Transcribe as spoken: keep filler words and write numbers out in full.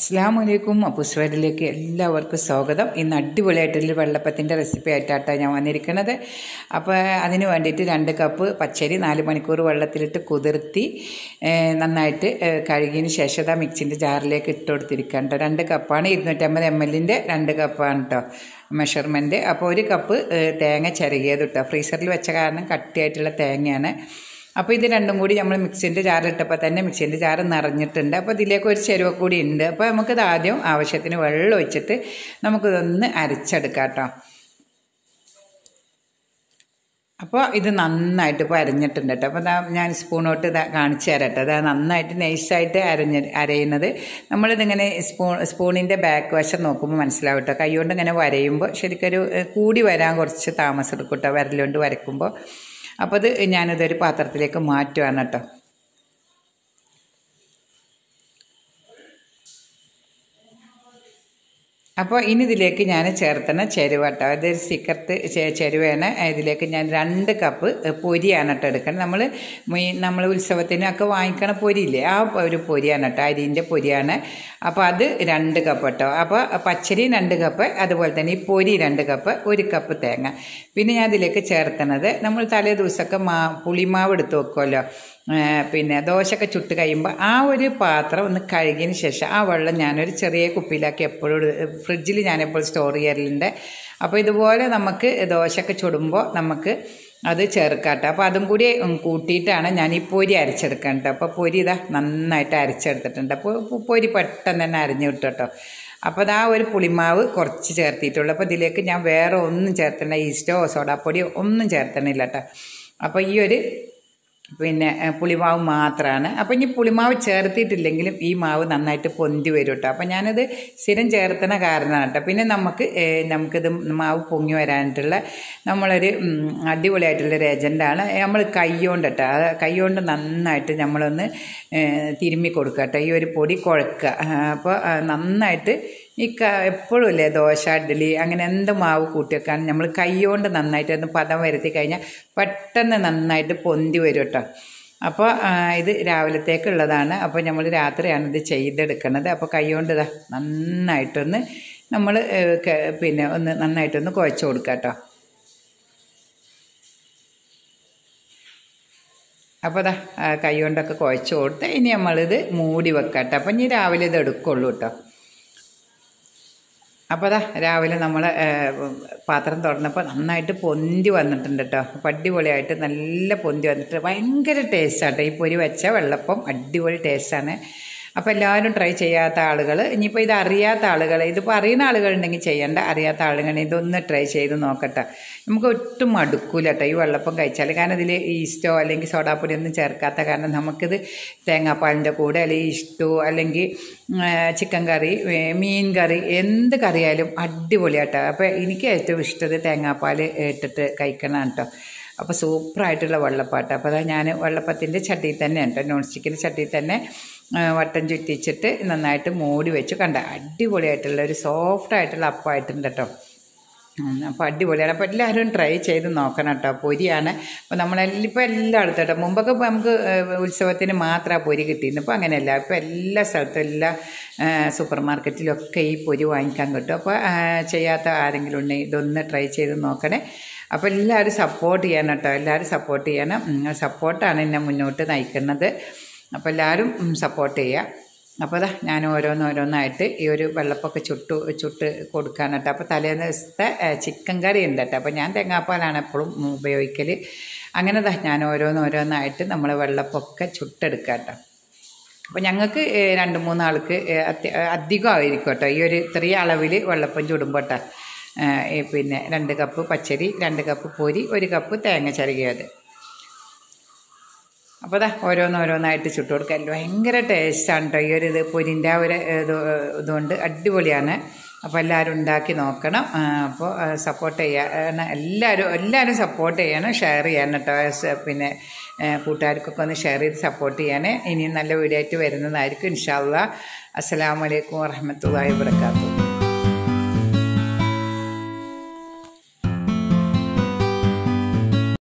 അസ്സലാമലൈക്കും. അപ്പുസ്വരിലേക്ക് എല്ലാവർക്കും സ്വാഗതം. ഇന്ന് അടിപൊളിയായിട്ടുള്ള വെള്ളപ്പത്തിൻ്റെ റെസിപ്പി ആയിട്ടാണ് ഞാൻ വന്നിരിക്കുന്നത്. അപ്പോൾ അതിന് വേണ്ടിയിട്ട് രണ്ട് കപ്പ് പച്ചരി നാല് മണിക്കൂർ വെള്ളത്തിലിട്ട് കുതിർത്തി നന്നായിട്ട് കഴുകിയതിന് ശേഷം ഇതാ മിക്സിൻ്റെ ജാറിലേക്ക് ഇട്ട് കൊടുത്തിരിക്കാം കേട്ടോ. രണ്ട് കപ്പാണ്, ഇരുന്നൂറ്റമ്പത് എം എല്ലിൻ്റെ രണ്ട് കപ്പാണ് കേട്ടോ മെഷർമെൻറ്റ്. അപ്പോൾ ഒരു കപ്പ് തേങ്ങ ചിരകിയത് കേട്ടോ. ഫ്രീസറിൽ വെച്ച കാരണം കട്ടിയായിട്ടുള്ള തേങ്ങയാണ്. അപ്പോൾ ഇത് രണ്ടും കൂടി നമ്മൾ മിക്സിൻ്റെ ജാറിലിട്ടപ്പോൾ തന്നെ മിക്സിൻ്റെ ജാറ് നിറഞ്ഞിട്ടുണ്ട്. അപ്പോൾ ഇതിലേക്ക് ഒരു ചെരുവ കൂടി ഉണ്ട്. അപ്പോൾ നമുക്കിത് ആദ്യം ആവശ്യത്തിന് വെള്ളം ഒഴിച്ചിട്ട് നമുക്കിതൊന്ന് അരച്ചെടുക്കാം കേട്ടോ. അപ്പോൾ ഇത് നന്നായിട്ട് ഇപ്പോൾ അരഞ്ഞിട്ടുണ്ട് കേട്ടോ. അപ്പോൾ ഞാൻ സ്പൂണോട്ട് ഇതാ കാണിച്ചു തരട്ടെ. അതാ നന്നായിട്ട് നൈസായിട്ട് അരഞ്ഞ് അരയുന്നത്. നമ്മളിതിങ്ങനെ സ്പൂൺ സ്പൂണിൻ്റെ ബാക്ക് വശം നോക്കുമ്പോൾ മനസ്സിലാവും കേട്ടോ. കൈ കൊണ്ട് ഇങ്ങനെ വരയുമ്പോൾ ശരിക്കൊരു കൂടി വരാൻ കുറച്ച് താമസം എടുക്കും കേട്ടോ, വിരലുകൊണ്ട് വരയ്ക്കുമ്പോൾ. അപ്പോൾ അത് ഞാനിതൊരു പാത്രത്തിലേക്ക് മാറ്റുകയാണ് കേട്ടോ. അപ്പോൾ ഇനി ഇതിലേക്ക് ഞാൻ ചേർത്തണ ചെരുവ കേട്ടോ. ഇതൊരു സീക്രട്ട് ചെരുവയാണ്. ഇതിലേക്ക് ഞാൻ രണ്ട് കപ്പ് പൊരിയാണ് കേട്ടോ എടുക്കണം. നമ്മൾ നമ്മൾ ഉത്സവത്തിനൊക്കെ വാങ്ങിക്കണ പൊരിയില്ലേ, ആ ഒരു പൊരിയാണ് കേട്ടോ, അരിൻ്റെ പൊരിയാണ്. അപ്പോൾ അത് രണ്ട് കപ്പ് കേട്ടോ. അപ്പോൾ പച്ചരി രണ്ട് കപ്പ്, അതുപോലെ തന്നെ ഈ പൊരി രണ്ട് കപ്പ്, ഒരു കപ്പ് തേങ്ങ. പിന്നെ ഞാൻ ഇതിലേക്ക് ചേർത്തണത്, നമ്മൾ തലേ ദിവസമൊക്കെ മാ പുളിമാവ് എടുത്ത് വെക്കുമല്ലോ, പിന്നെ ദോശയൊക്കെ ചുട്ട് കഴിയുമ്പോൾ ആ ഒരു പാത്രം ഒന്ന് കഴുകിയതിന് ശേഷം ആ വെള്ളം ഞാനൊരു ചെറിയ കുപ്പിയിലാക്കി എപ്പോഴും ഫ്രിഡ്ജിൽ ഞാനെപ്പോഴും സ്റ്റോർ ചെയ്യാറുണ്ട്. അപ്പോൾ ഇതുപോലെ നമുക്ക് ദോശയൊക്കെ ചുടുമ്പോൾ നമുക്ക് അത് ചേർക്കാട്ടോ. അപ്പോൾ അതും കൂടി കൂട്ടിയിട്ടാണ് ഞാൻ ഈ പൊരി അരച്ചെടുക്കേണ്ടത്. അപ്പോൾ പൊരി ഇതാ നന്നായിട്ട് അരച്ചെടുത്തിട്ടുണ്ട്. അപ്പോൾ പൊരി പെട്ടെന്ന് തന്നെ അരിഞ്ഞു കിട്ടും കേട്ടോ. അപ്പോൾ അത് ആ ഒരു പുളിമാവ് കുറച്ച് ചേർത്തിട്ടുള്ളൂ. അപ്പോൾ ഇതിലേക്ക് ഞാൻ വേറെ ഒന്നും ചേർത്തണ്ട, ഈസ്റ്റോ സോഡാപ്പൊടിയോ ഒന്നും ചേർത്തണില്ല കേട്ടോ. അപ്പോൾ ഈ ഒരു പിന്നെ പുളിമാവ് മാത്രമാണ്. അപ്പോൾ ഇനി പുളിമാവ് ചേർത്തിട്ടില്ലെങ്കിലും ഈ മാവ് നന്നായിട്ട് പൊന്തി വരും കേട്ടോ. അപ്പോൾ ഞാനത് സ്ഥിരം ചേർത്തണ കാരണമാണ് കേട്ടോ. പിന്നെ നമുക്ക് നമുക്കിത് മാവ് പൊങ്ങി വരാനായിട്ടുള്ള നമ്മളൊരു അടിപൊളിയായിട്ടുള്ളൊരു ഏജൻ്റാണ് നമ്മൾ കൈകൊണ്ട് കേട്ടോ. കൈകൊണ്ട് നന്നായിട്ട് നമ്മളൊന്ന് തിരുമ്മി കൊടുക്കുക കേട്ടോ. ഈ ഒരു പൊടി കുഴക്കുക. അപ്പോൾ നന്നായിട്ട് ഈ ക എപ്പോഴും അല്ലേ ദോശ ഇഡ്ഡലി അങ്ങനെ എന്ത് മാവ് കൂട്ടി വെക്കാൻ നമ്മൾ കൈകൊണ്ട് നന്നായിട്ട് ഒന്ന് പദം വരുത്തി കഴിഞ്ഞാൽ പെട്ടെന്ന് നന്നായിട്ട് പൊന്തി വരും കേട്ടോ. അപ്പോൾ ഇത് രാവിലത്തേക്കുള്ളതാണ്. അപ്പോൾ നമ്മൾ രാത്രിയാണ് ഇത് ചെയ്തെടുക്കുന്നത്. അപ്പോൾ കൈകൊണ്ട് ഇതാ നന്നായിട്ടൊന്ന് നമ്മൾ പിന്നെ ഒന്ന് നന്നായിട്ടൊന്ന് കുഴച്ച് കൊടുക്കുക കേട്ടോ. അപ്പോൾ ഇതാ കൈ കൊണ്ടൊക്കെ കുഴച്ച് കൊടുത്ത് ഇനി നമ്മളിത് മൂടി വെക്കാം കേട്ടോ. അപ്പോൾ ഇനി രാവിലെ ഇത് എടുക്കുള്ളൂ കേട്ടോ. അപ്പോൾ അതാ രാവിലെ നമ്മൾ പാത്രം തുറന്നപ്പോൾ നന്നായിട്ട് പൊന്തി വന്നിട്ടുണ്ട് കേട്ടോ. അപ്പോൾ അടിപൊളിയായിട്ട് നല്ല പൊന്തി വന്നിട്ട് ഭയങ്കര ടേസ്റ്റാട്ടോ. ഈ പൊരി വെച്ച വെള്ളപ്പം അടിപൊളി ടേസ്റ്റാണ്. അപ്പോൾ എല്ലാവരും ട്രൈ ചെയ്യാത്ത ആളുകൾ, ഇനിയിപ്പോൾ ഇത് അറിയാത്ത ആളുകൾ, ഇതിപ്പോൾ അറിയുന്ന ആളുകളുണ്ടെങ്കിൽ ചെയ്യേണ്ട, അറിയാത്ത ആളുകൾ ഇതൊന്ന് ട്രൈ ചെയ്ത് നോക്കട്ടെ. നമുക്ക് ഒട്ടും മടുക്കൂല കേട്ടോ ഈ വെള്ളപ്പം കഴിച്ചാൽ. കാരണം ഇതിൽ ഈസ്റ്റോ അല്ലെങ്കിൽ സോഡാപ്പൊടി ഒന്നും ചേർക്കാത്ത കാരണം നമുക്കിത് തേങ്ങാപ്പാലിൻ്റെ കൂടെ അല്ലെങ്കിൽ ഇഷ്ടോ അല്ലെങ്കിൽ ചിക്കൻ കറി, മീൻ കറി, എന്ത് കറിയായാലും അടിപൊളിയാട്ടോ. അപ്പോൾ എനിക്ക് ഏറ്റവും ഇഷ്ടത് തേങ്ങാപ്പാൽ ഇട്ടിട്ട് കഴിക്കണം കേട്ടോ. അപ്പോൾ സൂപ്പറായിട്ടുള്ള വെള്ളപ്പാട്ട്. അപ്പോൾ അതാ ഞാൻ വെള്ളപ്പത്തിൻ്റെ ചട്ടിയിൽ തന്നെ കേട്ടോ, നോൺ സ്റ്റിക്കിൻ്റെ ചട്ടിയിൽ തന്നെ വട്ടം ചുറ്റിച്ചിട്ട് നന്നായിട്ട് മൂടി വെച്ച് കണ്ട അടിപൊളിയായിട്ടുള്ള ഒരു സോഫ്റ്റായിട്ടുള്ള അപ്പമായിട്ടുണ്ട് കേട്ടോ. അപ്പോൾ അടിപൊളിയാണ്. അപ്പോൾ എല്ലാവരും ട്രൈ ചെയ്ത് നോക്കണം കേട്ടോ. പൊരിയാണ്. അപ്പോൾ നമ്മളെല്ലാം ഇപ്പോൾ എല്ലായിടത്തും കേട്ടോ. മുമ്പൊക്കെ നമുക്ക് ഉത്സവത്തിന് മാത്രമാണ് പൊരി കിട്ടിയിരുന്നു. ഇപ്പോൾ അങ്ങനെയല്ല, ഇപ്പോൾ എല്ലാ സ്ഥലത്തും എല്ലാ സൂപ്പർ മാർക്കറ്റിലൊക്കെ ഈ പൊരി വാങ്ങിക്കാൻ കിട്ടും. അപ്പോൾ ചെയ്യാത്ത ആരെങ്കിലും ഉണ്ടെങ്കിൽ ഇതൊന്ന് ട്രൈ ചെയ്ത് നോക്കണേ. അപ്പോൾ എല്ലാവരും സപ്പോർട്ട് ചെയ്യണം കേട്ടോ. എല്ലാവരും സപ്പോർട്ട് ചെയ്യണം. സപ്പോർട്ടാണ് എന്നെ മുന്നോട്ട് നയിക്കുന്നത്. അപ്പോൾ എല്ലാവരും സപ്പോർട്ട് ചെയ്യുക. അപ്പോൾ അതാ ഞാൻ ഓരോന്നോരോന്നായിട്ട് ഈ ഒരു വെള്ളപ്പൊക്കെ ചുട്ട് ചുട്ട് കൊടുക്കാൻ കേട്ടോ. അപ്പോൾ തലേന്ന് ദിവസത്തെ ചിക്കൻ കറി ഉണ്ട് കേട്ടോ. അപ്പോൾ ഞാൻ തേങ്ങാപ്പാലാണ് എപ്പോഴും ഉപയോഗിക്കൽ. അങ്ങനെ ദാ ഞാൻ ഓരോന്നോരോന്നായിട്ട് നമ്മൾ വെള്ളപ്പൊക്കെ ചുട്ടെടുക്കുക കേട്ടോ. അപ്പോൾ ഞങ്ങൾക്ക് രണ്ട് മൂന്നാൾക്ക് അധികമായിരിക്കും കേട്ടോ ഈ ഒരു ഇത്രയും അളവിൽ വെള്ളപ്പം ചുടുമ്പോൾ കേട്ടോ. പിന്നെ രണ്ട് കപ്പ് പച്ചരി, രണ്ട് കപ്പ് പൊരി, ഒരു കപ്പ് തേങ്ങ ചിരകിയത്. അപ്പോൾ അതാ ഓരോന്നോരോന്നായിട്ട് ചുട്ട് കൊടുക്കാൻ ഭയങ്കര ടേസ്റ്റാണ് കേട്ടോ. ഈ ഒരു ഇത് പൊരിൻ്റെ ആ ഒരു ഇത് ഇതുകൊണ്ട് അടിപൊളിയാണ്. അപ്പോൾ എല്ലാവരും ഉണ്ടാക്കി നോക്കണം. അപ്പോൾ സപ്പോർട്ട് ചെയ്യാൻ എല്ലാവരും എല്ലാവരും സപ്പോർട്ട് ചെയ്യണം, ഷെയർ ചെയ്യണം കേട്ടോ. പിന്നെ കൂട്ടുകാർക്കൊക്കെ ഒന്ന് ഷെയർ ചെയ്ത് സപ്പോർട്ട് ചെയ്യാൻ. ഇനിയും നല്ല വീഡിയോ ആയിട്ട് വരുന്നതായിരിക്കും ഇൻഷാ അല്ലാഹ്. അസ്സലാമു അലൈക്കും വറഹ്മത്തുള്ളാഹി വബറകാതുഹു.